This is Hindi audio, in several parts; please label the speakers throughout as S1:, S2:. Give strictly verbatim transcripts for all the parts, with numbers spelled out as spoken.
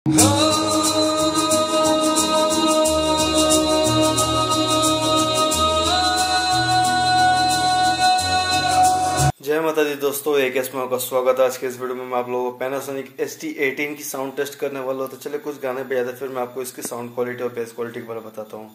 S1: जय माता दी दोस्तों, एक इसमें आपका स्वागत है। आज के इस वीडियो में मैं आप लोगों को पैनासोनिक एस टी एटीन की साउंड टेस्ट करने वाला हूँ। तो चलिए कुछ गाने बजाते फिर मैं आपको इसकी साउंड क्वालिटी और बेस क्वालिटी के बारे में बताता हूँ।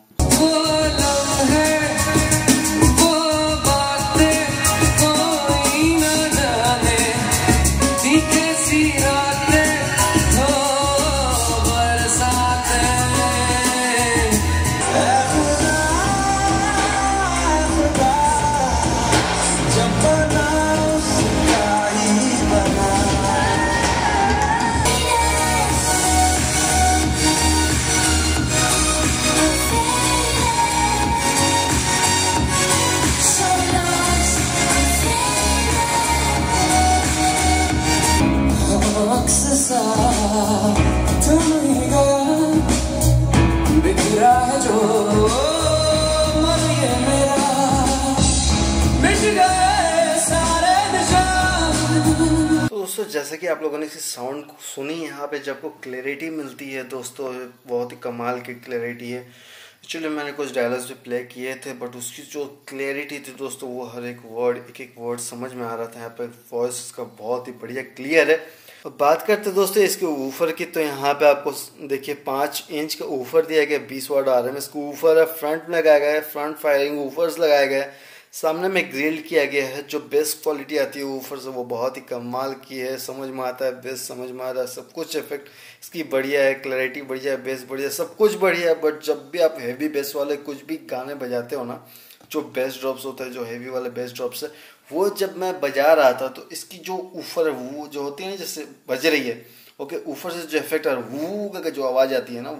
S1: तो दोस्तों जैसे कि आप लोगों ने इसकी साउंड सुनी, यहाँ पे जब को क्लैरिटी मिलती है दोस्तों, बहुत ही कमाल की क्लैरिटी है। एक्चुअली मैंने कुछ डायलॉग्स भी प्ले किए थे, बट उसकी जो क्लैरिटी थी दोस्तों, वो हर एक वर्ड एक एक वर्ड समझ में आ रहा था। यहाँ पे वॉइस इसका बहुत ही बढ़िया क्लियर है। तो बात करते दोस्तों इसके ऊफर की, तो यहाँ पे आपको देखिए पाँच इंच का ऊफर दिया गया, बीस वाट आ रहे हैं इसको ऊफर है। फ्रंट में लगाया गया है, फ्रंट फायरिंग ऊफर्स लगाया गया है। सामने में ग्रिल्ड किया गया है। जो बेस क्वालिटी आती है ऊफर से वो बहुत ही कमाल की है, समझ में आता है, बेस समझ में आ रहा है, सब कुछ इफेक्ट इसकी बढ़िया है, क्लैरिटी बढ़िया है, बेस बढ़िया, सब कुछ बढ़िया है। बट जब भी आप हैवी बेस वाले कुछ भी गाने बजाते हो ना, जो बेस ड्रॉप्स होता है, जो हैवी वाले बेस ड्रॉप्स है, वो जब मैं बजा रहा था तो इसकी जो ऊफर है वो जो होती है ना, जैसे बज रही है, ओके, ऊफर से जो इफेक्ट आ रहा है, वो का जो आवाज आती है ना,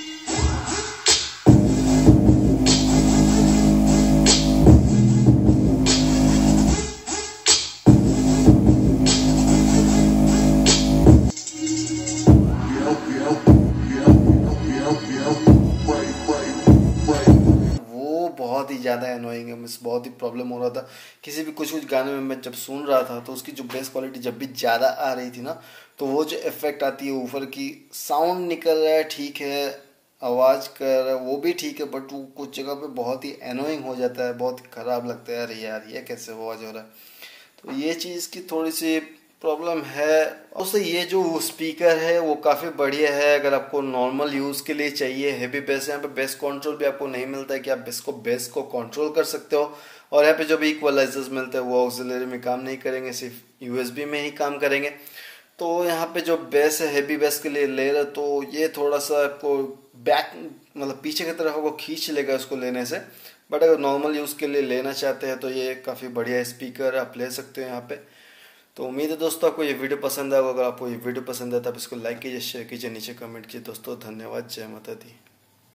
S1: बहुत ही ज़्यादा एनोइंग है। मिस बहुत ही प्रॉब्लम हो रहा था किसी भी कुछ कुछ गाने में। मैं जब सुन रहा था तो उसकी जो बेस क्वालिटी जब भी ज़्यादा आ रही थी ना, तो वो जो इफेक्ट आती है ऊपर की, साउंड निकल रहा है ठीक है, आवाज़ कर रहा है वो भी ठीक है, बट वो कुछ जगह पे बहुत ही एनोइंग हो जाता है, बहुत ही ख़राब लगता है। अरे यार ये कैसे आवाज़ हो रहा है। तो ये चीज़ की थोड़ी सी प्रॉब्लम है। उससे ये जो स्पीकर है वो काफ़ी बढ़िया है। अगर आपको नॉर्मल यूज़ के लिए चाहिए, हैवी बेस, यहाँ पे बेस कंट्रोल भी आपको नहीं मिलता है कि आप इसको बेस को कंट्रोल कर सकते हो। और यहाँ पे जो भी इक्वलाइजर्स मिलते हैं वो ऑक्सिलरी में काम नहीं करेंगे, सिर्फ यूएसबी में ही काम करेंगे। तो यहाँ पे जो बेस है हैवी बेस के लिए ले रहे, तो ये थोड़ा सा आपको बैक मतलब पीछे की तरफ आपको खींच लेगा इसको लेने से। बट अगर नॉर्मल यूज़ के लिए लेना चाहते हैं तो ये काफ़ी बढ़िया स्पीकर आप ले सकते हो यहाँ पे। तो उम्मीद है दोस्तों आपको ये वीडियो पसंद आएगा। अगर आपको ये वीडियो पसंद है तो आप इसको लाइक कीजिए, शेयर कीजिए, नीचे कमेंट कीजिए। दोस्तों धन्यवाद, जय माता दी।